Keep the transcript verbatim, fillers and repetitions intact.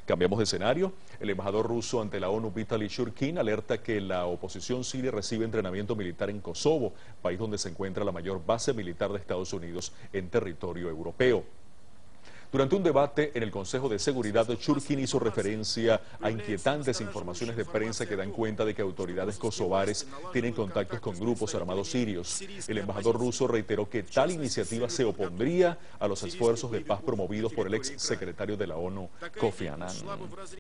Cambiamos de escenario. El embajador ruso ante la ONU, Vitaly Churkin, alerta que la oposición siria recibe entrenamiento militar en Kosovo, país donde se encuentra la mayor base militar de Estados Unidos en territorio europeo. Durante un debate en el Consejo de Seguridad, Churkin hizo referencia a inquietantes informaciones de prensa que dan cuenta de que autoridades kosovares tienen contactos con grupos armados sirios. El embajador ruso reiteró que tal iniciativa se opondría a los esfuerzos de paz promovidos por el ex secretario de la ONU, Kofi Annan.